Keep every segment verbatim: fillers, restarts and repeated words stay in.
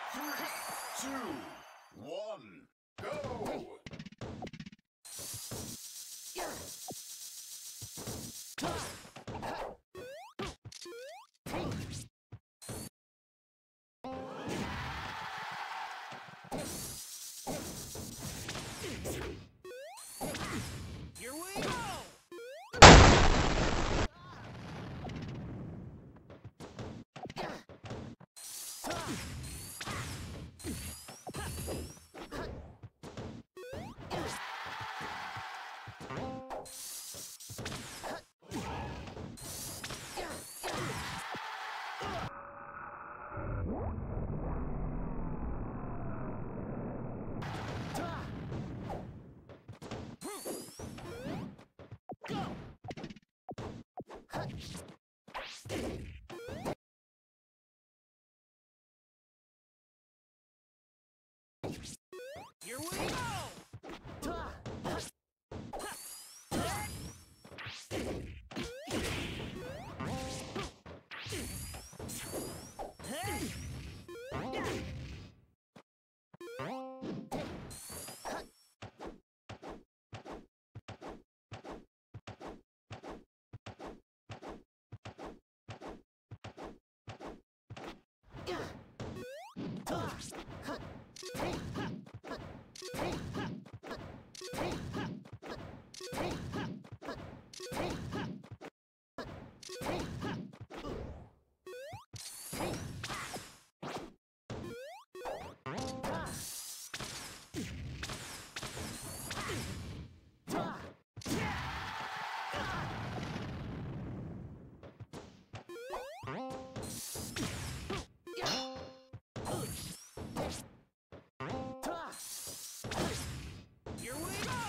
Three, two, one, go! Here we go! Here we go! Here we go!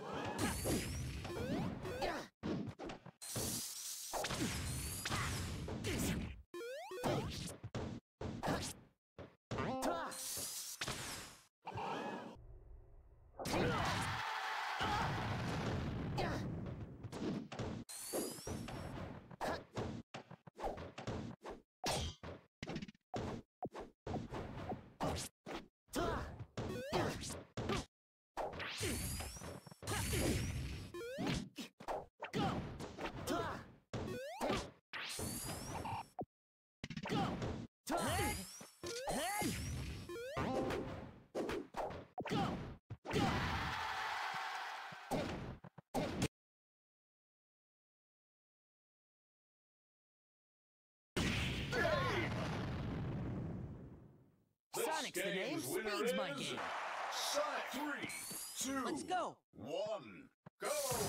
Sonic's the name, Speed's my game. Sonic. Three, two, Let's go. one, go!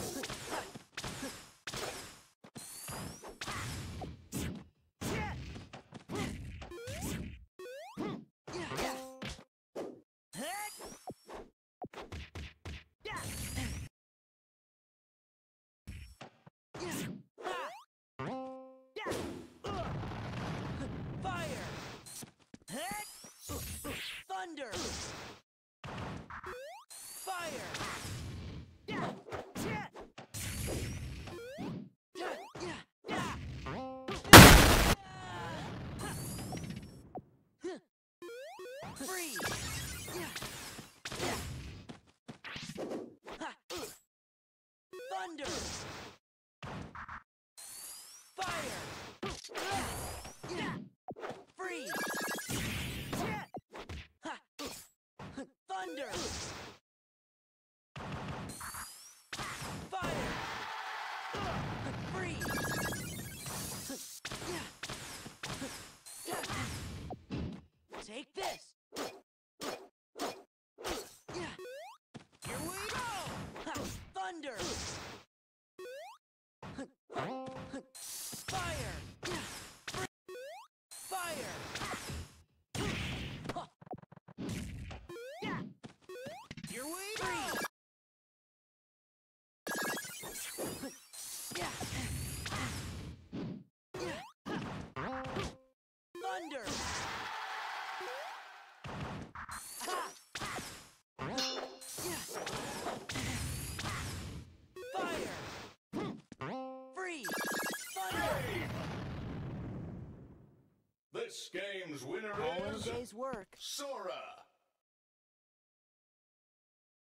Fire! Thunder! Fire! Freeze! Thunder! Fire! Freeze! Thunder! Fire! Freeze! Take this! Here we go! Thunder! Fire! Fire! Here we go! Thunder! Fire! Freeze! Thunder! This game's winner All in is day's work. Sora.